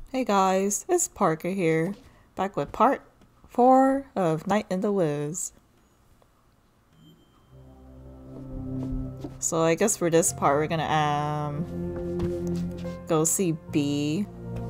Hey guys, it's Parker here, back with part 4 of Night in the Woods. So I guess for this part we're gonna go see B.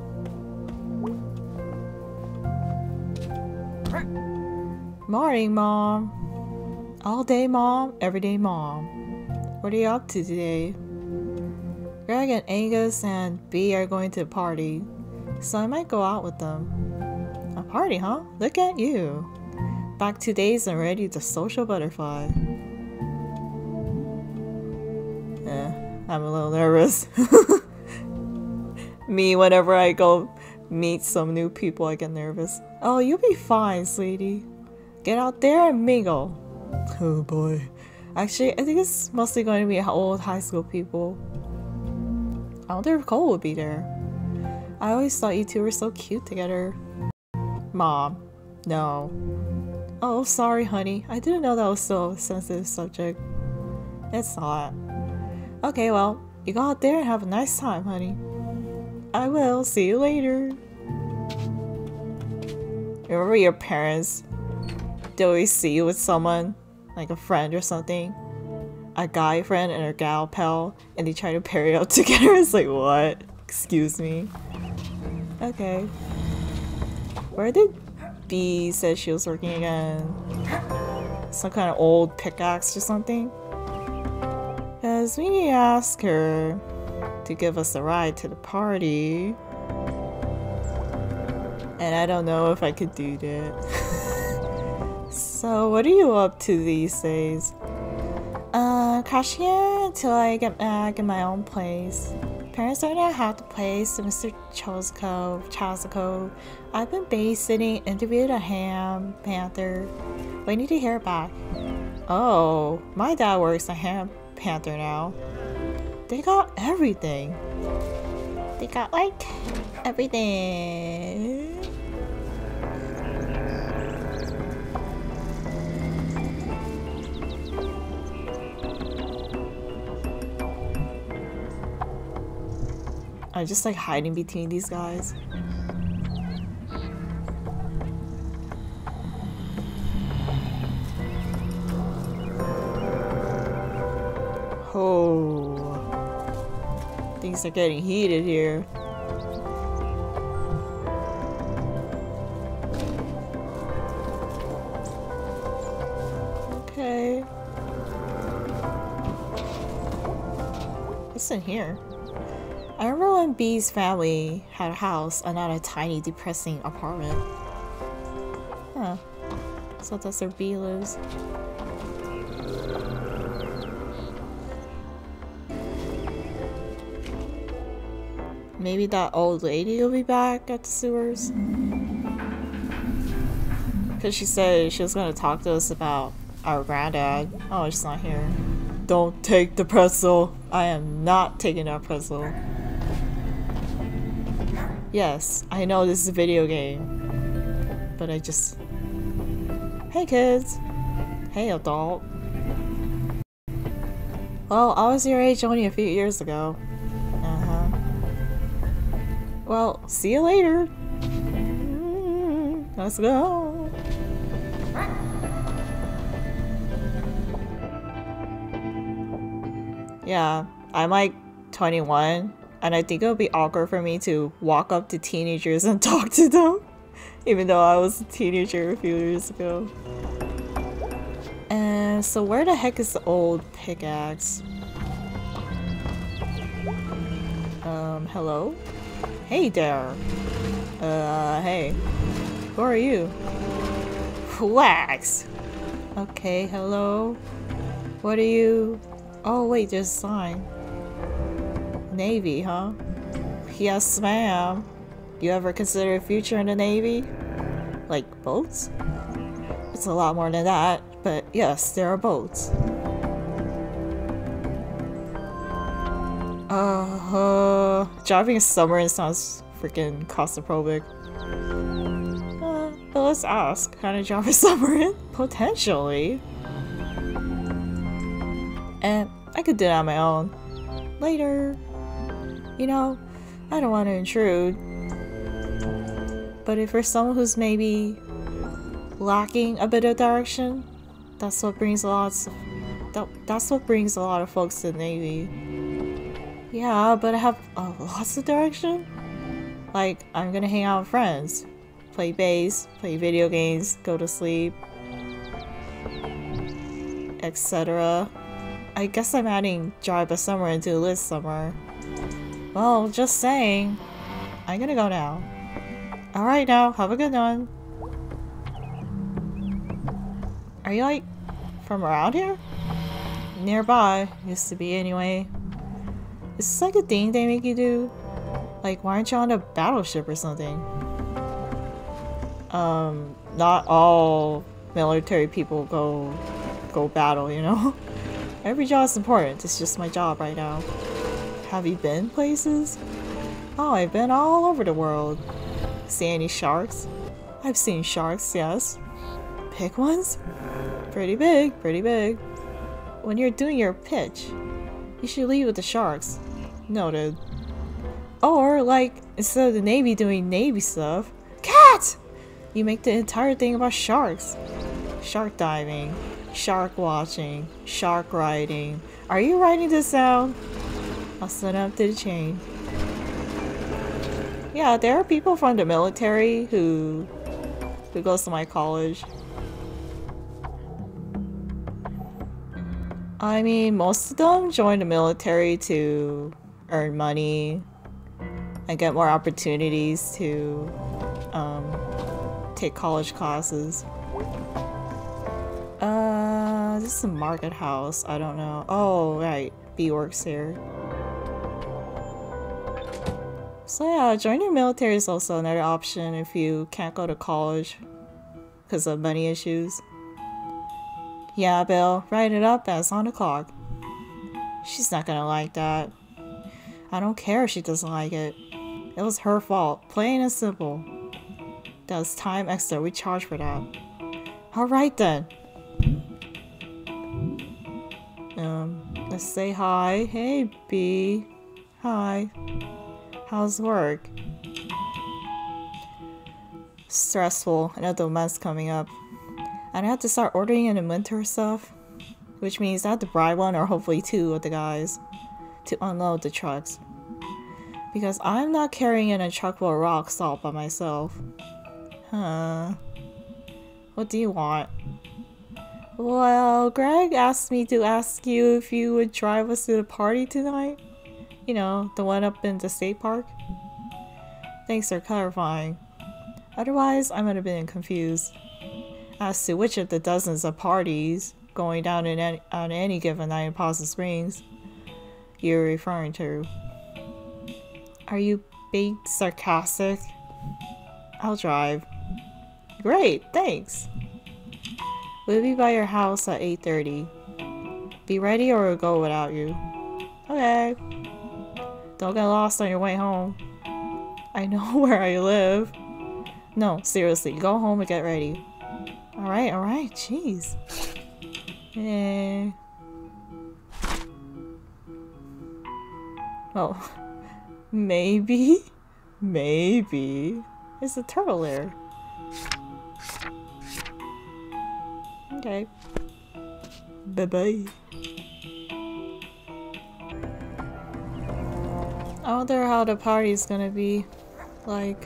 Morning, Mom. All day, Mom. Every day, Mom. What are you up to today? Greg and Angus and B are going to a party, so I might go out with them. A party, huh? Look at you. Back 2 days and ready to social butterfly. I'm a little nervous. Me, whenever I go meet some new people, I get nervous. Oh, you'll be fine, sweetie. Get out there and mingle. Oh boy. Actually, I think it's mostly going to be old high school people. I wonder if Cole would be there. I always thought you two were so cute together. Mom. No. Oh, sorry, honey. I didn't know that was still a sensitive subject. It's not. Okay, well, you go out there and have a nice time, honey. I will. See you later. Remember your parents? They always see you with someone, like a friend or something. A guy friend and a gal pal, and they try to pair it up together. It's like, what? Excuse me. Okay. Where did B say she was working again? Some kind of old pickaxe or something? Because we need to ask her to give us a ride to the party. And I don't know if I could do that. So what are you up to these days? Crashing here until I get back in my own place. Parents are gonna have the place to Mr. Chasico. I've been babysitting, interviewed a ham panther. Waiting to hear back. Oh, my dad works a ham panther now. They got everything. They got like everything. I'm just like hiding between these guys. Oh, things are getting heated here. Okay. What's in here? I remember when B's family had a house and not a tiny, depressing apartment. Huh. So that's where B lives. Maybe that old lady will be back at the sewers? Because she said she was going to talk to us about our granddad. Oh, she's not here. Don't take the pretzel. I am not taking that pretzel. Yes, I know this is a video game, but I just... Hey kids! Hey adult! Well, I was your age only a few years ago. Well, see you later! Let's go! Yeah, I'm like 21. And I think it would be awkward for me to walk up to teenagers and talk to them, even though I was a teenager a few years ago. And so where the heck is the old pickaxe? Hello? Hey there. Hey. Who are you? Wax! Okay, hello? What are you? Oh wait, there's a sign. Navy, huh? Yes, ma'am. You ever consider a future in the Navy? Like boats? It's a lot more than that, but yes, there are boats. Driving a submarine sounds freaking claustrophobic. But let's ask, can I drive a submarine? Potentially. And I could do that on my own. Later. You know, I don't want to intrude. but if you're someone who's maybe lacking a bit of direction, that's what brings a lot of folks to the Navy. Yeah, but I have lots of direction. Like, I'm gonna hang out with friends, play bass, play video games, go to sleep, etc. I guess I'm adding Drive by Summer into the list somewhere. Well, just saying. I'm gonna go now. Alright now, have a good one. Are you like from around here? Nearby, used to be anyway. Is this like a thing they make you do? Like, why aren't you on a battleship or something? Not all military people go battle, you know? Every job is important, it's just my job right now. Have you been places? Oh, I've been all over the world. See any sharks? I've seen sharks, yes. Big ones? Pretty big, pretty big. When you're doing your pitch, you should lead with the sharks. Noted. Or, like, instead of the Navy doing Navy stuff, cat! You make the entire thing about sharks. Shark diving, shark watching, shark riding. Are you writing this down? I'll send up to the chain. Yeah, there are people from the military who goes to my college. I mean, most of them join the military to earn money and get more opportunities to take college classes. This is a market house. I don't know. Oh, right. B works here. So yeah, joining the military is also another option if you can't go to college because of money issues. Yeah, Bill, write it up as on the clock. She's not gonna like that. I don't care if she doesn't like it. It was her fault, plain and simple. That was time extra, we charge for that. Alright then. Let's say hi. Hey, B. Hi. How's work? Stressful. Another month's coming up. And I have to start ordering in the winter stuff. Which means I have to bribe one or hopefully two of the guys to unload the trucks. Because I'm not carrying in a truckload of rock salt by myself. Huh. What do you want? Well, Greg asked me to ask you if you would drive us to the party tonight. You know, the one up in the state park. Thanks for clarifying. Otherwise, I might have been confused as to which of the dozens of parties going down on any given night in Possum Springs you're referring to. Are you being sarcastic? I'll drive. Great, thanks. We'll be by your house at 8:30. Be ready or we'll go without you. Okay. Don't get lost on your way home. I know where I live. No, seriously, go home and get ready. Alright, jeez. Oh. Maybe? It's a turtle there. Okay. Bye-bye. I wonder how the party's gonna be like.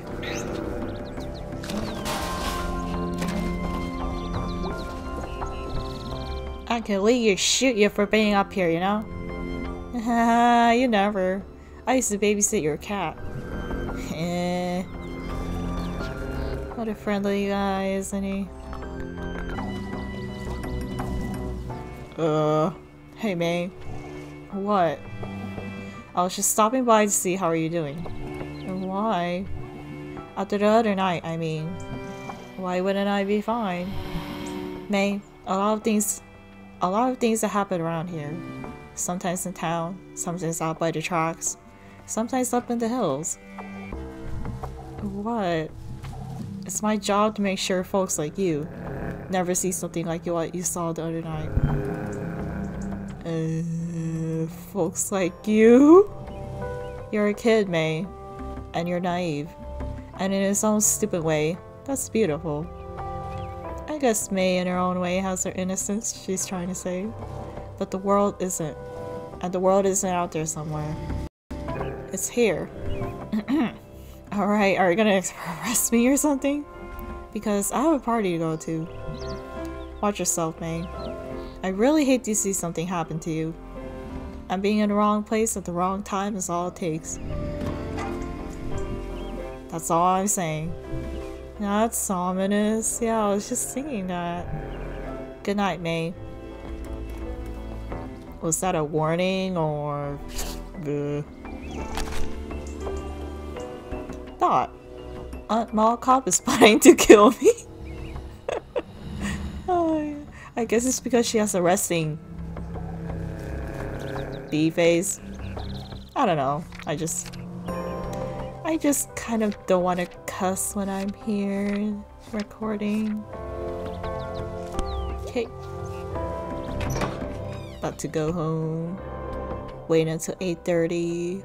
I can legally shoot you for being up here, you know? You never. I used to babysit your cat. What a friendly guy, isn't he? Hey May. What? I was just stopping by to see how are you doing. And why? After the other night, I mean. Why wouldn't I be fine? May, a lot of things that happen around here. Sometimes in town, sometimes out by the tracks, sometimes up in the hills. What? It's my job to make sure folks like you never see something like what you saw the other night. Folks like you? You're a kid, May, and you're naive. and in its own stupid way. That's beautiful. I guess May in her own way has her innocence, she's trying to say. But the world isn't. And the world isn't out there somewhere. It's here. Alright, are you gonna arrest me or something? Because I have a party to go to. Watch yourself, May. I really hate to see something happen to you. And being in the wrong place at the wrong time is all it takes. That's all I'm saying. That's ominous. Yeah, I was just thinking that. Good night, May. Was that a warning or... Thought. Aunt Mall Cop is planning to kill me. Oh, yeah. I guess it's because she has a resting B face. I don't know. I just kind of don't want to cuss when I'm here recording. Okay. About to go home. Wait until 8:30.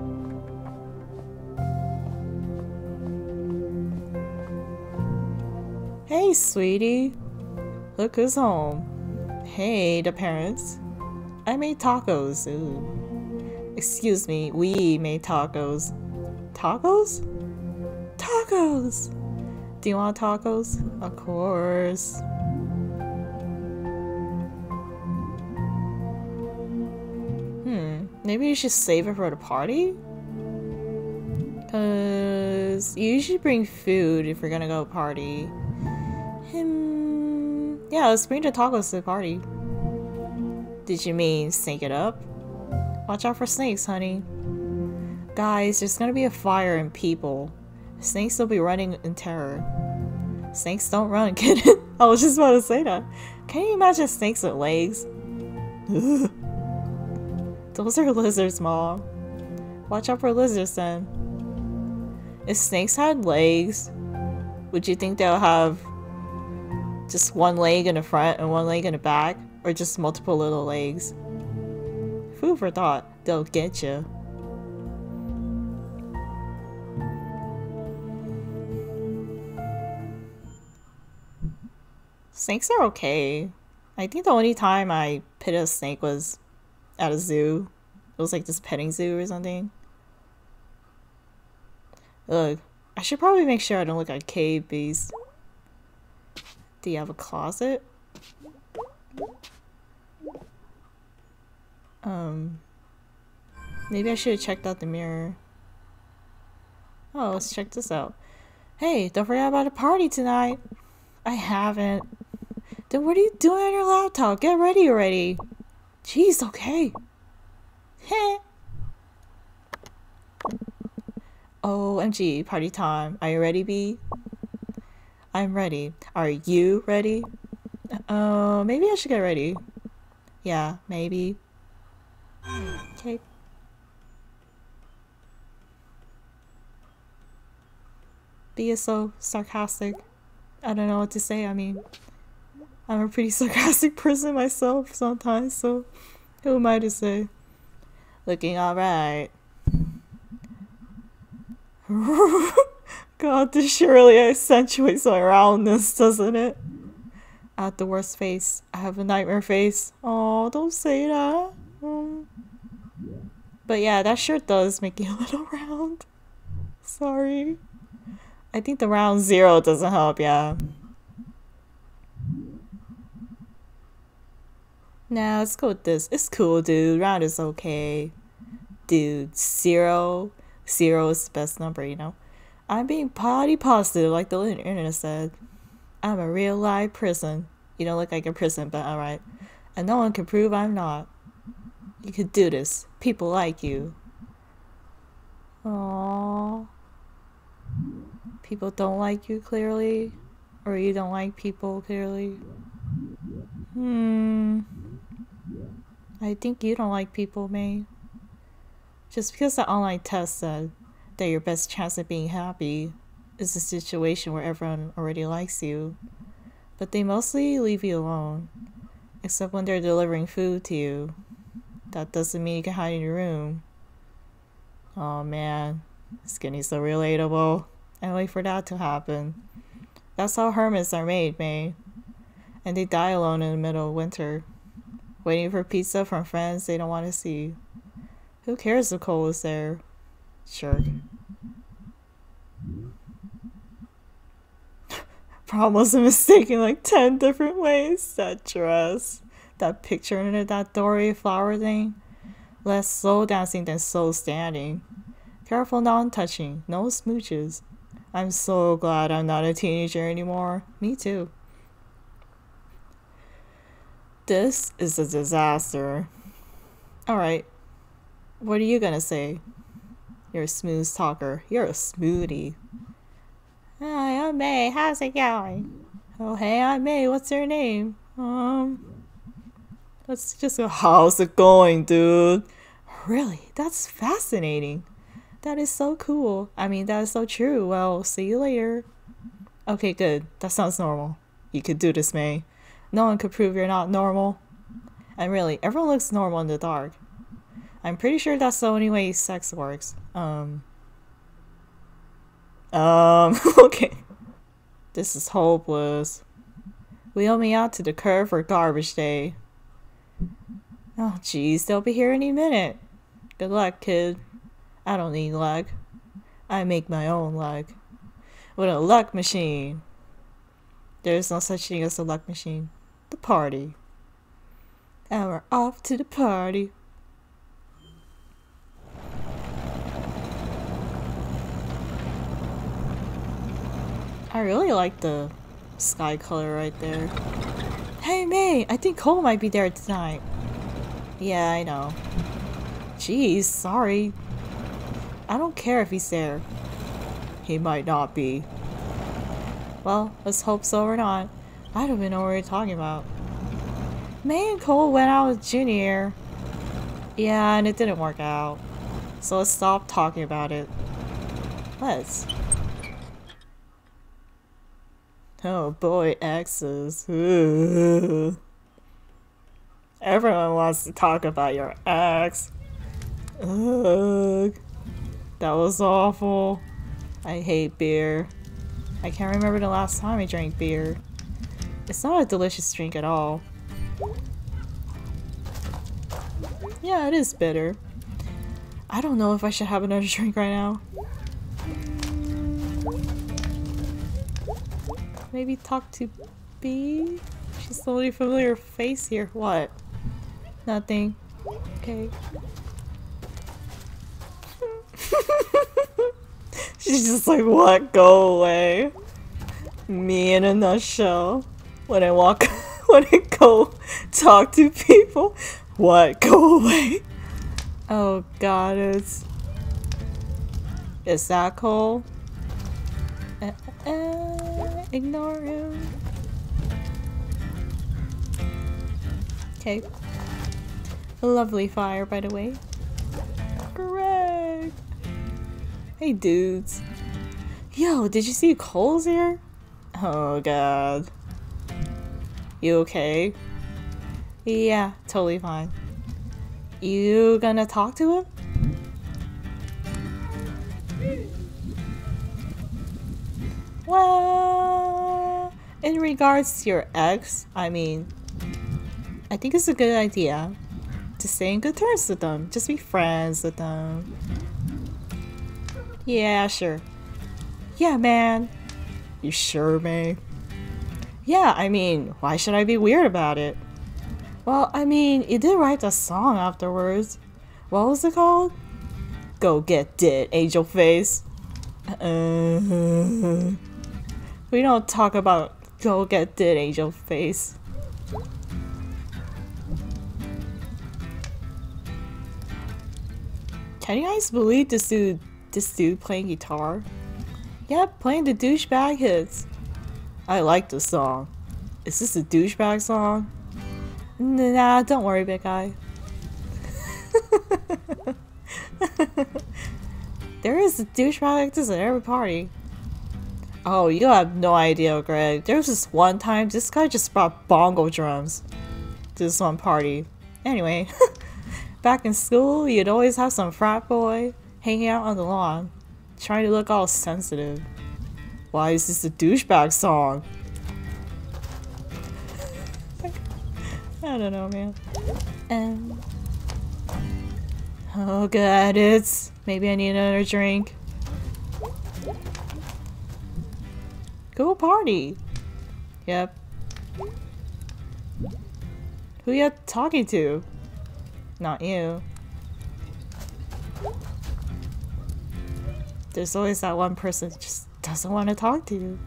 Hey, sweetie. Look who's home. Hey, the parents. I made tacos. Ooh. Excuse me, we made tacos. Tacos? Tacos! Do you want tacos? Of course. Maybe you should save it for the party? Cause you usually bring food if you're gonna go party. Yeah, let's bring the tacos to the party. Did you mean snake it up? Watch out for snakes, honey. Guys, there's gonna be a fire and people. Snakes will be running in terror. Snakes don't run, kid. I was just about to say that. Can you imagine snakes with legs? Ugh. Those are lizards, Mom. Watch out for lizards then. If snakes had legs, would you think they'll have just one leg in the front and one leg in the back? Or just multiple little legs? Food for thought. They'll get you. Snakes are okay. I think the only time I petted a snake was at a zoo. It was like this petting zoo or something. Ugh. I should probably make sure I don't look like cave beast. Do you have a closet? Maybe I should have checked out the mirror. Oh, let's check this out. Hey, don't forget about the party tonight. I haven't. Then what are you doing on your laptop? Get ready already. Jeez, okay. Heh. OMG, party time. Are you ready, B? I'm ready. Are you ready? Maybe I should get ready. Yeah, maybe. Okay. B is so sarcastic. I don't know what to say. I mean, I'm a pretty sarcastic person myself sometimes, so who am I to say? Looking alright. God, this surely accentuates my roundness, doesn't it? I have the worst face. I have a nightmare face. Oh, don't say that. But yeah, that shirt does make you a little round. Sorry. I think the round 0 doesn't help, yeah. Nah, let's go with this. It's cool, dude. Round is okay. Dude, 0. 0 is the best number, you know? I'm being body positive, like the internet said. I'm a real live person. You don't look like a person, but alright. And no one can prove I'm not. You could do this. People like you. Aww. People don't like you, clearly? Or you don't like people, clearly? I think you don't like people, May. Just because the online test said that your best chance at being happy is a situation where everyone already likes you. But they mostly leave you alone. Except when they're delivering food to you. That doesn't mean you can hide in your room. Oh man, Skinny's so relatable. and wait for that to happen. That's how hermits are made, May. And they die alone in the middle of winter, waiting for pizza from friends they don't want to see. Who cares if Cole is there? Sure. Prom wasn't mistaken like 10 different ways. That dress, that picture under that doorway flower thing. Less slow dancing than slow standing. Careful non-touching, no smooches. I'm so glad I'm not a teenager anymore. Me too. This is a disaster. Alright, what are you gonna say? You're a smooth talker. You're a smoothie. Hi, I'm May. How's it going? Oh, hey, I'm May. What's your name? Let's just go. How's it going, dude? Really? That's fascinating. That is so cool. I mean, that is so true. Well, see you later. Okay, good. That sounds normal. You could do this, May. No one could prove you're not normal. And really, everyone looks normal in the dark. I'm pretty sure that's the only way sex works. Okay. This is hopeless. Wheel me out to the curb for garbage day. Oh, jeez, they'll be here any minute. Good luck, kid. I don't need luck. I make my own luck. With a luck machine. There's no such thing as a luck machine. The party. And we're off to the party. I really like the sky color right there. Hey May, I think Cole might be there tonight. Yeah, I know. Jeez, sorry. I don't care if he's there. He might not be. Well, let's hope so or not. I don't even know what we're talking about. May and Cole went out with Junior. Yeah, and it didn't work out. So let's stop talking about it. Let's. Oh boy, exes. Ooh. Everyone wants to talk about your ex. Ugh. That was awful. I hate beer. I can't remember the last time I drank beer. It's not a delicious drink at all. Yeah, it is bitter. I don't know if I should have another drink right now. Maybe talk to B? She's the only familiar face here. What? Nothing. Okay. She's just like, what? Go away. Me in a nutshell. When I walk, when I go talk to people. What? Go away. Oh god, is that Cole? Ignore him. Okay. Lovely fire, by the way. Correct. Hey, dudes. Yo, did you see Cole's here? Oh, God. You okay? Yeah, totally fine. You gonna talk to him? Well, in regards to your ex, I mean, I think it's a good idea to stay in good terms with them. Just be friends with them. Yeah, sure. Yeah, man. You sure, May? Yeah, I mean, why should I be weird about it? Well, I mean, you did write a song afterwards. What was it called? Go get dit, angel face. We don't talk about go get dit, angel face. Can you guys believe this dude playing guitar? Yep, playing the douchebag hits. I like the song. Is this a douchebag song? Nah, don't worry, big guy. There is a douchebag like this at every party. Oh, you have no idea, Greg. There was this one time this guy just brought bongo drums to this one party. Anyway, back in school, you'd always have some frat boy hanging out on the lawn, trying to look all sensitive. Why is this a douchebag song? I don't know, man. Oh god, maybe I need another drink. Go party. Yep. Who you talking to? Not you. There's always that one person that just doesn't want to talk to you.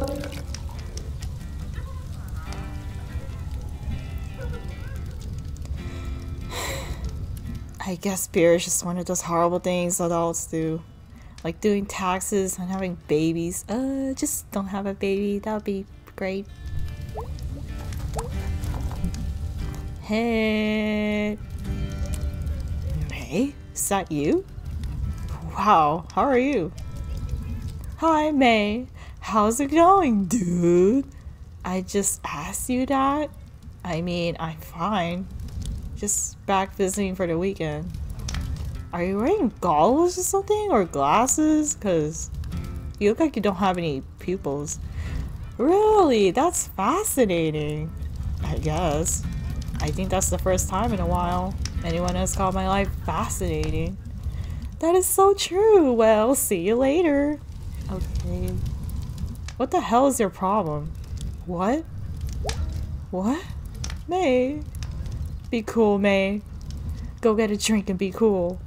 I guess beer is just one of those horrible things adults do. Like doing taxes and having babies. Just don't have a baby. That would be great. Hey. May? Is that you? Wow, how are you? Hi, May. How's it going, dude? I just asked you that? I mean, I'm fine. Just back visiting for the weekend. Are you wearing goggles or something? Or glasses? Cause you look like you don't have any pupils. Really? That's fascinating. I guess. I think that's the first time in a while anyone has called my life fascinating. That is so true. Well, see you later. Okay. What the hell is your problem? What? What? May? Be cool, May. Go get a drink and be cool.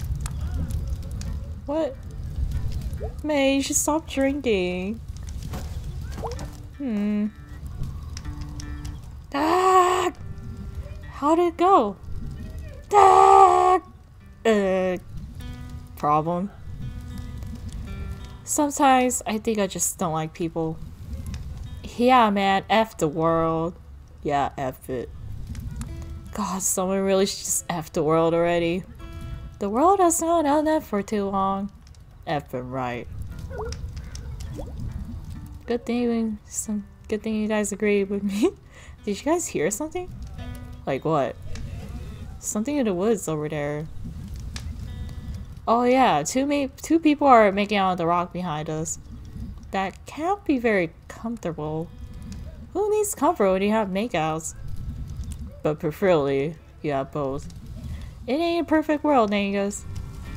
What? May, you should stop drinking. Ah! How'd it go? Ah! Problem? Sometimes I think I just don't like people. Yeah, man, F the world. Yeah, F it. God, someone really should just F the world already. The world has not done that for too long. Effing right. Good thing you guys agreed with me. Did you guys hear something? Like what? Something in the woods over there. Oh yeah, two people are making out on the rock behind us. That can't be very comfortable. Who needs comfort when you have makeouts? But preferably, you have both. It ain't a perfect world, Nangus.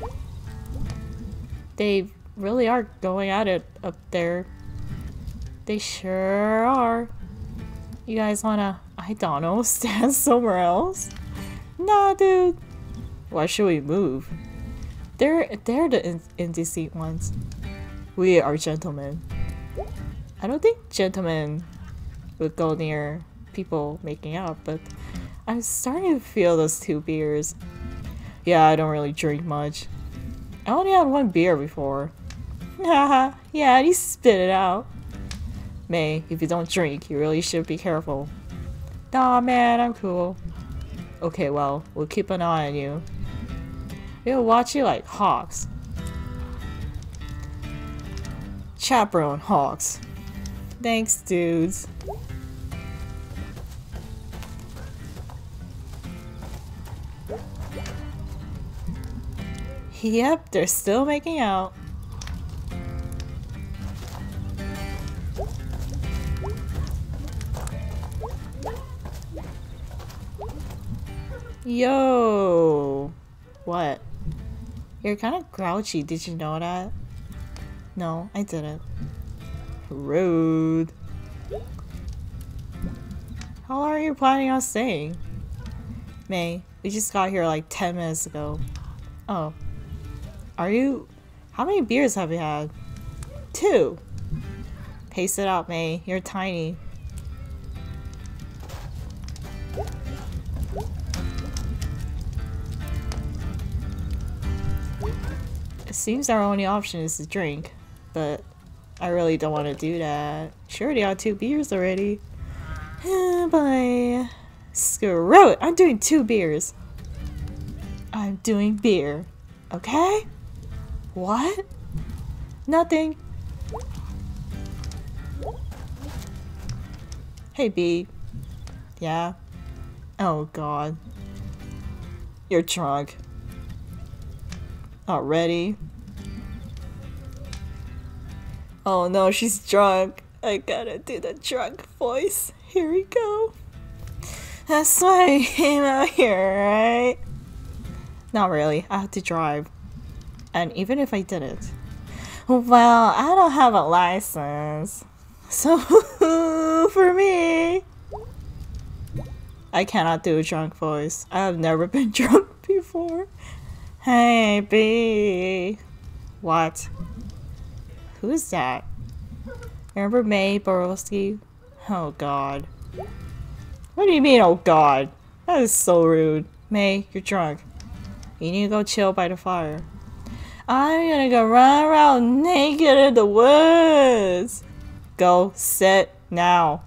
They really are going at it up there. They sure are. You guys wanna, I don't know, stand somewhere else? Nah, dude. Why should we move? They're the indecent ones. We are gentlemen. I don't think gentlemen would go near people making out, but I'm starting to feel those 2 beers. Yeah, I don't really drink much. I only had 1 beer before. Haha, yeah, you spit it out. May, if you don't drink, you really should be careful. Nah, man, I'm cool. Okay, well, we'll keep an eye on you. We'll watch you like hawks. Chaperone hawks. Thanks, dudes. Yep, they're still making out. Yo! What? You're kind of grouchy, did you know that? No, I didn't. Rude. How long are you planning on staying? May, we just got here like 10 minutes ago. Oh. Are you... How many beers have you had? 2! Pace it out, May. You're tiny. It seems our only option is to drink, but I really don't want to do that. She already got 2 beers already. Bye. Screw it! I'm doing 2 beers. I'm doing beer. Okay? What? Nothing. Hey, B. Yeah? Oh, God. You're drunk. Already? Oh no, she's drunk. I gotta do the drunk voice. Here we go. That's why I came out here, right? Not really. I have to drive. And even if I didn't, well, I don't have a license. So, for me, I cannot do a drunk voice. I have never been drunk before. Hey, B. What? Who's that? Remember May Borowski? Oh god. What do you mean, oh god? That is so rude. May, you're drunk. You need to go chill by the fire. I'm gonna go run around naked in the woods. Go sit now.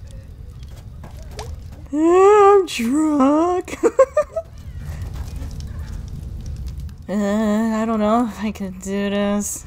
I'm drunk. I don't know if I can do this.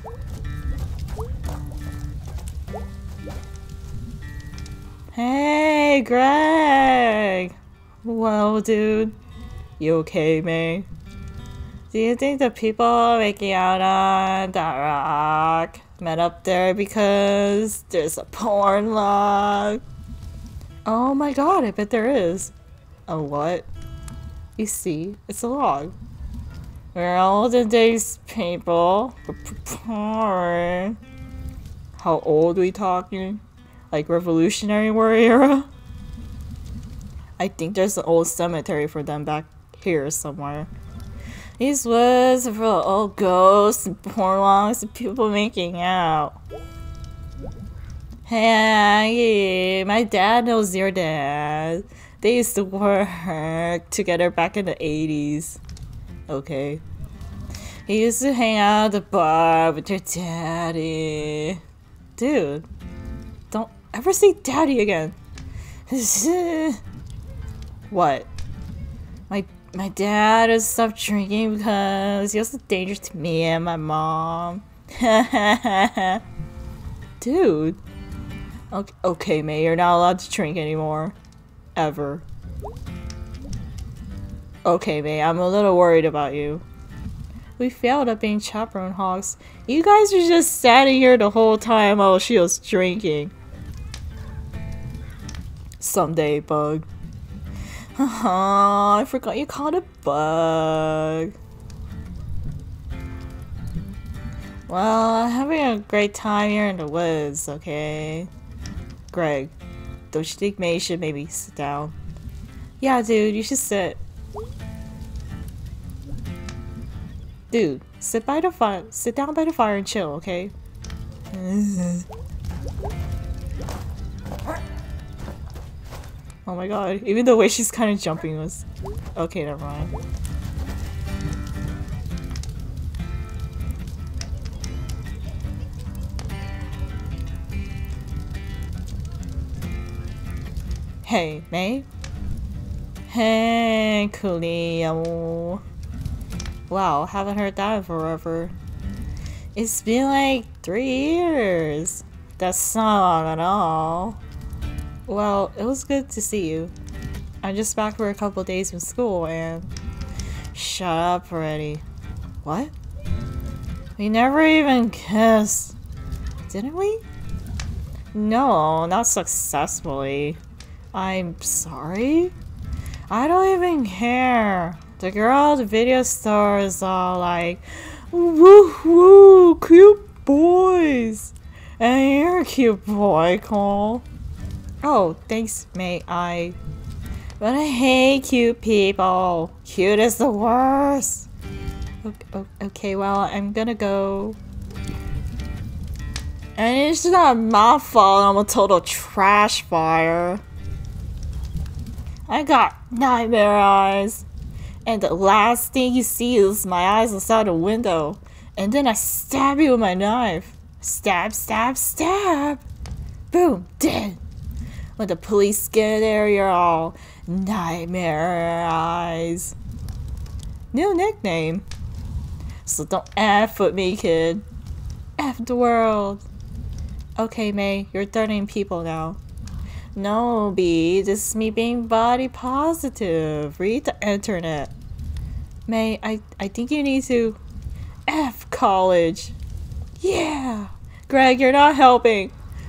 Hey, Greg! Well, dude. You okay, May? Do you think the people making out on that rock met up there because there's a porn log? Oh my god, I bet there is. A what? You see, it's a log. We're olden days people. Porn. How old we talking? Like Revolutionary War era? I think there's an old cemetery for them back here somewhere. These woods are full of old ghosts and porn logs and people making out. Hey, my dad knows your dad. They used to work together back in the 80s. Okay. He used to hang out at the bar with your daddy. Dude, don't ever say daddy again. What? My dad has stopped drinking because he was a danger to me and my mom. Dude. Okay, May, you're not allowed to drink anymore. Ever. Okay, May, I'm a little worried about you. We failed at being chaperone hogs. You guys are just standing here the whole time while she was drinking. Someday, Bug. I forgot you called it Bug. Well, I'm having a great time here in the woods, okay? Greg, don't you think May should maybe sit down? Yeah, dude, you should sit. Dude, sit by the fire. Sit down by the fire and chill, okay? Oh my god, even the way she's kind of jumping was... Okay, never mind. Hey, May? Hey, Coolio. Wow, haven't heard that in forever. It's been like 3 years. That's not long at all. Well, it was good to see you. I'm just back for a couple days from school and... Shut up already. What? We never even kissed. Didn't we? No, not successfully. I'm sorry? I don't even care. The girl at the video store is all like, woo woo, cute boys. And you're a cute boy, Cole. Oh, thanks, mate. But I hate cute people. Cute is the worst. Okay, well, I'm gonna go. And it's not my fault I'm a total trash fire. I got nightmare eyes. And the last thing you see is my eyes outside the window. And then I stab you with my knife. Stab, stab, stab. Boom, dead. When the police get there, you're all nightmare eyes. New nickname. So don't F with me, kid. F the world. Okay, May, you're threatening people now. No, B, this is me being body positive. Read the internet. May, I think you need to F college. Yeah. Greg, you're not helping.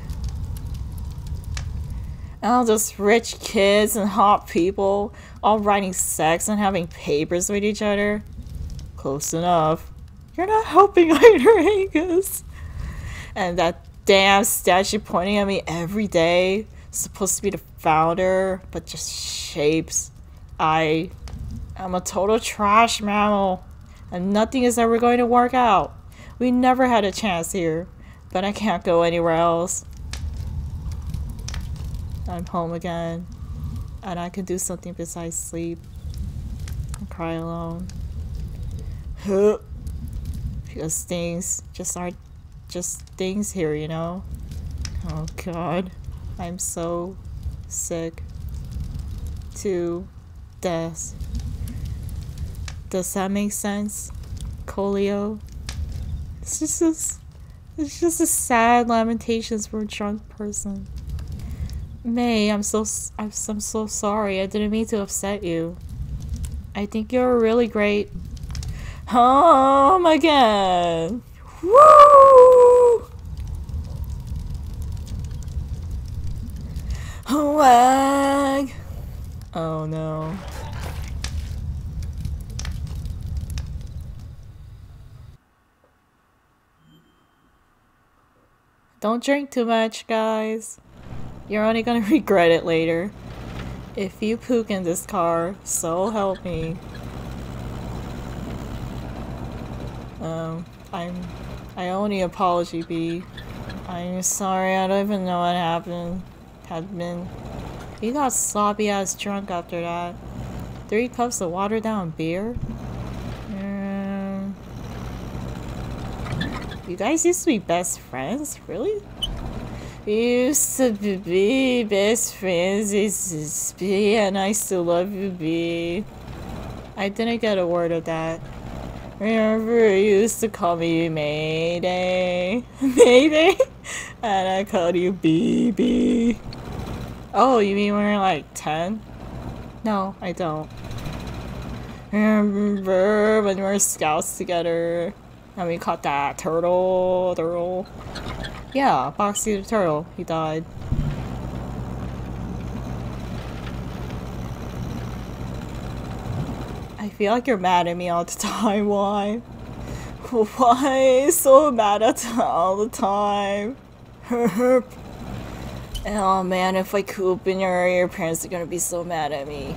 All those rich kids and hot people all writing sex and having papers with each other. Close enough. You're not helping either, Angus. And that damn statue pointing at me every day. Supposed to be the founder, but just shapes. I'm a total trash mammal. And nothing is ever going to work out. We never had a chance here. But I can't go anywhere else. I'm home again, and I can do something besides sleep and cry alone. Because things just aren't just things here, you know? Oh god, I'm so sick to death. Does that make sense, Colio? It's just a sad lamentations for a drunk person. May, I'm so sorry. I didn't mean to upset you. I think you're really great. Home again. Woo! Wag. Oh no. Don't drink too much, guys. You're only gonna regret it later. If you pook in this car, so help me. I owe you an apology, B. I'm sorry, I don't even know what happened. He got sloppy ass drunk after that. 3 cups of watered down beer? You guys used to be best friends? Really? We used to be best friends, it's B, and I still love you, B. I didn't get a word of that. Remember, you used to call me Mayday? Mayday? And I called you BB. Oh, you mean when we were like 10? No, I don't. Remember when we were scouts together and we caught that turtle? Yeah, Boxy the turtle. He died. I feel like you're mad at me all the time. Why? Why so mad at me all the time? Oh man, if I coop in your parents are gonna be so mad at me.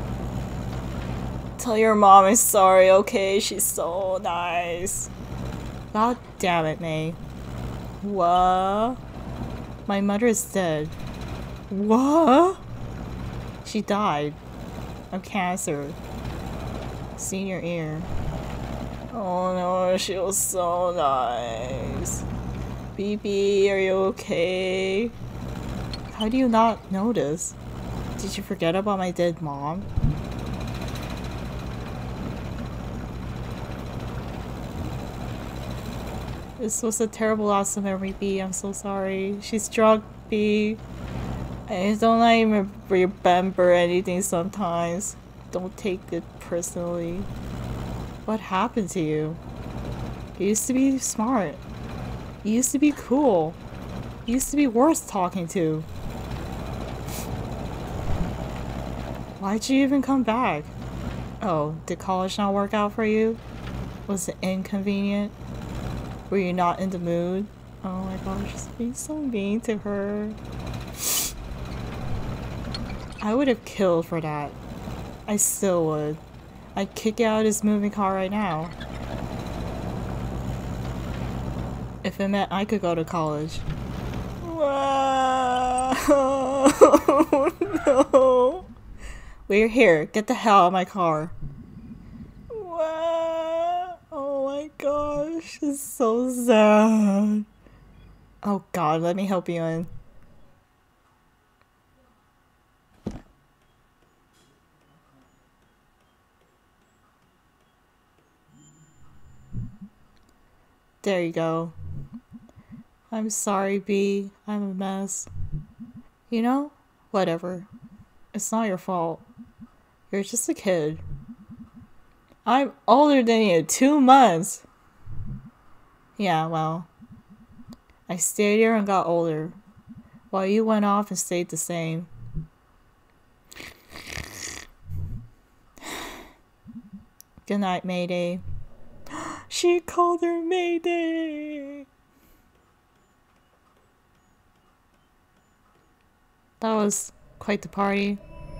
Tell your mom I'm sorry, okay? She's so nice. God damn it, May. What? My mother is dead. What? She died of cancer. Senior ear. Oh no, she was so nice. BB, are you okay? How do you not notice? Did you forget about my dead mom? This was a terrible loss of memory, B. I'm so sorry. She's drunk, B. I don't even remember anything sometimes. Don't take it personally. What happened to you? You used to be smart. You used to be cool. You used to be worth talking to. Why'd you even come back? Oh, did college not work out for you? Was it inconvenient? Were you not in the mood? Oh my gosh, just being so mean to her. I would have killed for that. I still would. I'd kick out his moving car right now. If it meant I could go to college. Oh no. We're here. Get the hell out of my car. What? Oh my gosh. It's so sad. Oh god, let me help you in. There you go. I'm sorry, B. I'm a mess. You know? Whatever. It's not your fault. You're just a kid. I'm older than you, 2 months. Yeah, well. I stayed here and got older, while you went off and stayed the same. Good night, Mayday. She called her Mayday! That was quite the party.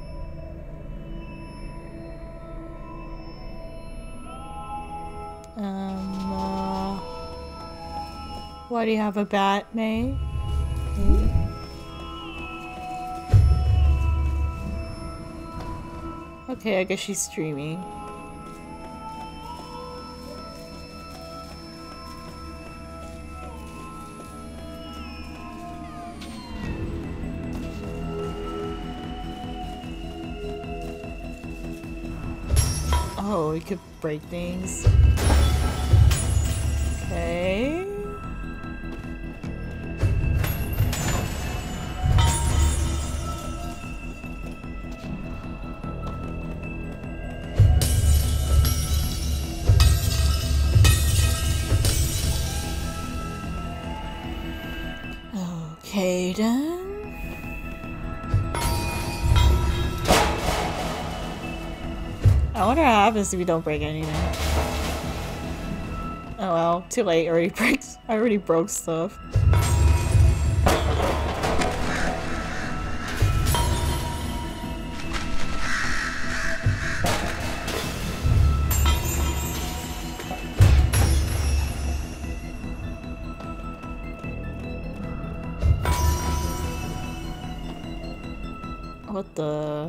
Why do you have a bat, May? Okay, I guess she's streaming. Oh, we could break things. Okay. Okay then. I wonder what happens if you don't break anything. Oh well, too late. I already broke stuff. What the?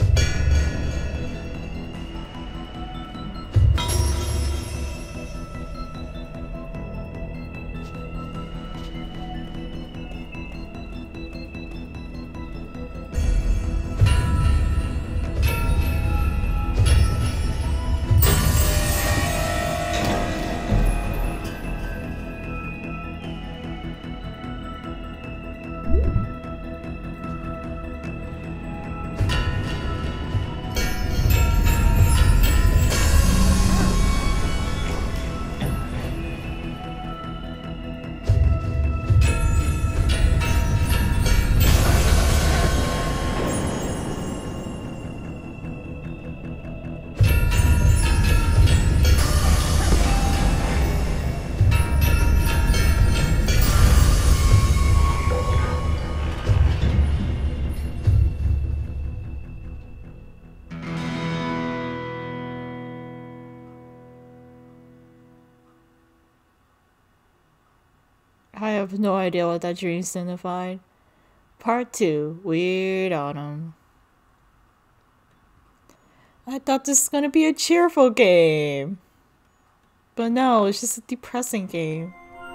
I have no idea what that dream signified. Part 2, Weird Autumn. I thought this was gonna be a cheerful game. But no, it's just a depressing game.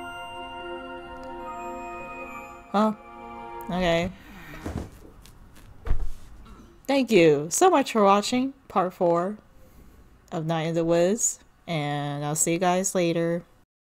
Well, okay. Thank you so much for watching part 4 of Night in the Woods. And I'll see you guys later.